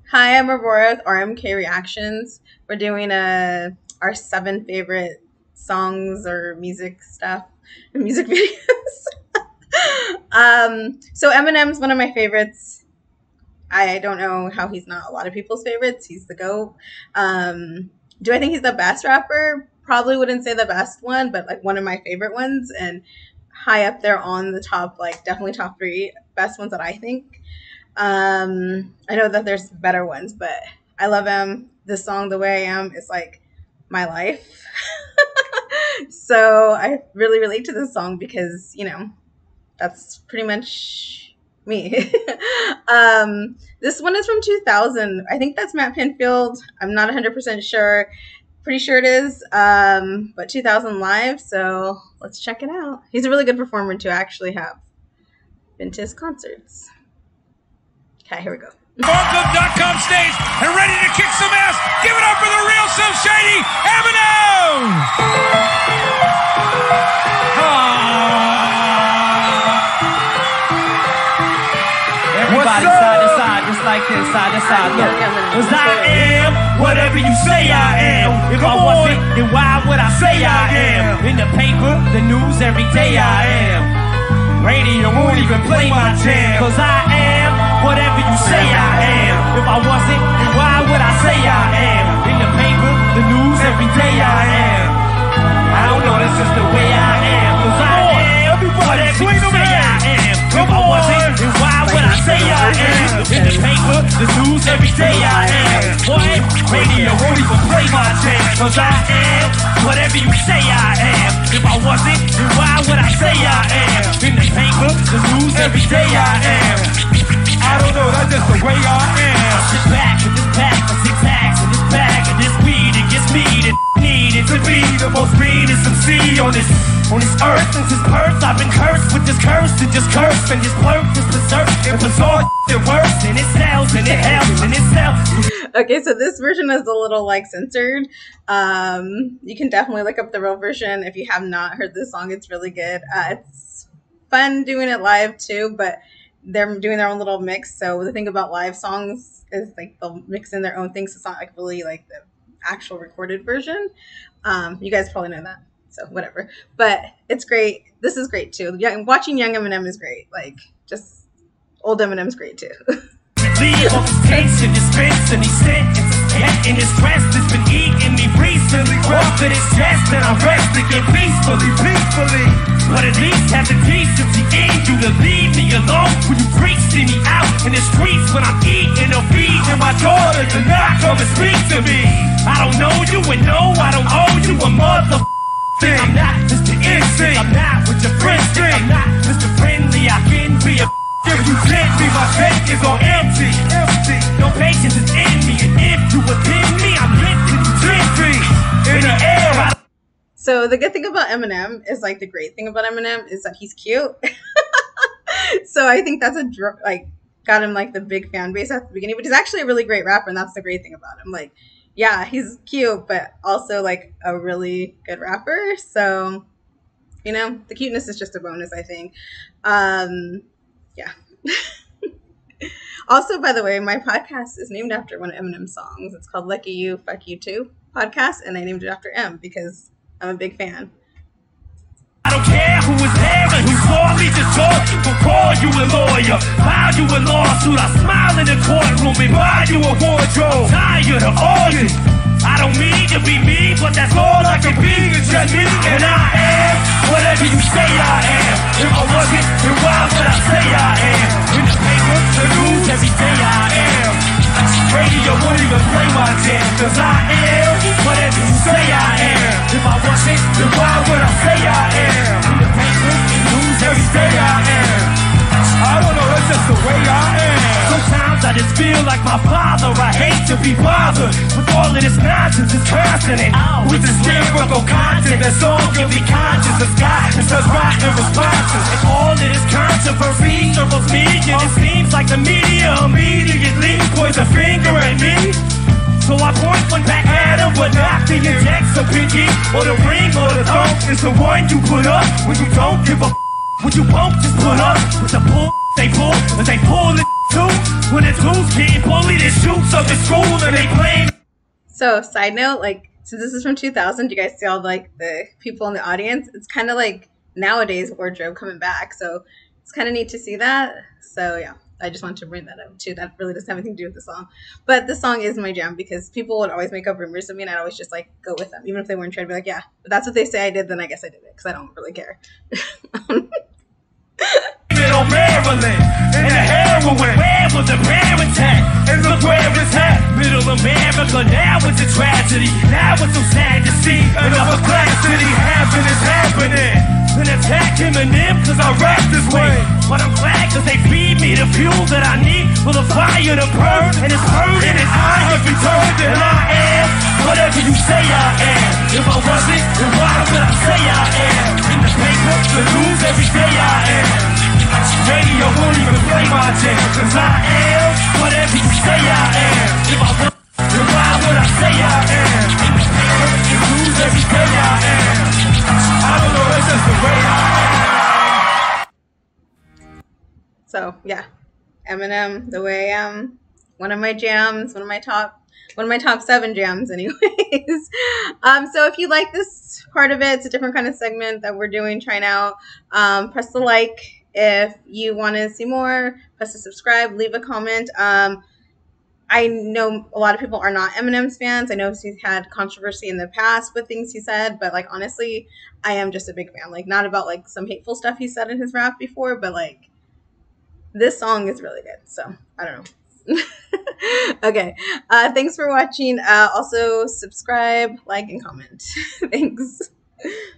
Hi, I'm Aurora with RMK Reactions. We're doing our 7 favorite songs or music stuff, music videos. So Eminem's one of my favorites. I don't know how he's not a lot of people's favorites. He's the GOAT. Do I think he's the best rapper? Probably wouldn't say the best one, but like one of my favorite ones and high up there on the top, like definitely top 3 best ones that I think. I know that there's better ones, but I love him. This song, The Way I Am, is like my life. So I really relate to this song because, you know, that's pretty much me. This one is from 2000. I think that's Matt Pinfield. I'm not 100% sure. Pretty sure it is, but 2000 live, so let's check it out. He's a really good performer to actually have been to his concerts. Okay, here we go. Barclub.com stage and ready to kick some ass. Give it up for the real Slim Shady, Eminem! Everybody side to side, just like this, side to side. Look, cause I am whatever you say I am. If I wasn't, then why would I say I am? In the paper, the news, every day I am. Radio won't even play my jam. Cause I am whatever you say I am. If I wasn't, then why would I say I am? In the paper, the news, every day I am. I don't know, that's just the way I am. Cause I am whatever you say I am. If I wasn't, then why would I say I am? In the paper, the news, every day I am. Boy, radio won't even play my jam. Cause I am whatever you say I am. If I wasn't, then why would I say I am? In the paper, the news, every day I am. I don't know, that's just the way I am. I sit back with this pack of 6 packs in this bag of this weed. It gets me to needed to be the most meanest MC on this earth. Since his birth, I've been cursed with this curse to just curse. And this blurb is berserk and bizarre it works. And it sells and it helps and it sells. Okay, so this version is a little like censored. You can definitely look up the real version if you have not heard this song. It's really good. It's fun doing it live too, but they're doing their own little mix. So the thing about live songs is like they'll mix in their own things. It's not like really like the actual recorded version. You guys probably know that, so whatever. But it's great. This is great too. Watching young Eminem is great. Like just old Eminem's great too. Leave all his tension, dispense, and he sentences. Yet in his stress, it's been eating me recently. Off to his chest, and I rest again peacefully. But at least have the decency in you to leave me alone when you preach to me out in the streets when I'm eating or feeding my daughter to not come and speak to me. I don't know you, and no, I don't owe you a mother. I'm not Mr. Instinct. I'm not what your friends think. I'm not Mr. Friendly. I can be a. If you can't be, my tank is on empty. No patience is in me, and if you within me, I'm lifting you 10 feet in the air. So the good thing about Eminem is like the great thing about Eminem is that he's cute. So I think that's got him like the big fan base at the beginning, but he's actually a really great rapper, and that's the great thing about him. Like, yeah, he's cute, but also like a really good rapper. So, you know, the cuteness is just a bonus, I think. Yeah. Also, by the way, my podcast is named after one of Eminem's songs. It's called Lucky You, Fuck You Too podcast, and I named it after M because I'm a big fan. I don't care who was there and who saw me just talk. Will call you a lawyer, file you a lawsuit. I smile in the courtroom and buy you a wardrobe. I'm tired of all this. I don't mean to be me, but that's all I can be. It's just me, and I am whatever you say I am. If I wasn't, then why would I say I am? In the paper, the news, every day I am. Radio won't even play my jam. Cause I am whatever you say I am. If I wasn't, then why would I say I am? In the paper, the news, every day I am. I don't know, that's just the way I am. Sometimes I just feel like my father. I hate to be bothered with all of this nonsense. It's consonant with this lyrical content that's all guilty conscious of God and such rotten responses. And all of this controversy circles me, and it seems like the media immediately points a finger at me. So I point one back at him, but not the index, a pinky, or the ring, or the thumb. It's the one you put up when you don't give a What you won't just put up with the bull they pull, and they pull it too. When the dudes getting bullied and shoots up in school and they blame. So, side note, like, since this is from 2000, you guys see all like the people in the audience? It's kind of like nowadays wardrobe coming back. So it's kind of neat to see that. So yeah, I just wanted to bring that up too. That really doesn't have anything to do with the song. But the song is my jam because people would always make up rumors of me and I'd always just like go with them. Even if they weren't trying to be like, yeah, but that's what they say I did, then I guess I did it because I don't really care. On Maryland, and the heroin, where was the bear attack? And look where it's at, middle America, now it's a tragedy. Now it's so sad to see an upper class city happening. An attack Eminem, cause I rap this way. But I'm glad cause they feed me the fuel that I need for the fire to burn. And it's burning and I have returned. And I am whatever you say I am. If I wasn't, then why would I say I am? In the paper, the news, every day I am. Radio won't even play my jam. Cause I am whatever you say I am. If I wasn't, then why would I say I am? In the paper, the news, every day I am. I don't know, it's just the way I am. So yeah, Eminem, The Way I Am, one of my jams, one of my top 7 jams anyways. So if you like this part of it, it's a different kind of segment that we're doing, trying out. Press the like if you want to see more, press the subscribe, leave a comment. I know a lot of people are not Eminem's fans. I know he's had controversy in the past with things he said, but like honestly, I am just a big fan. Like not about like some hateful stuff he said in his rap before, but like this song is really good. So I don't know. Okay. Thanks for watching. Also subscribe, like, and comment. Thanks.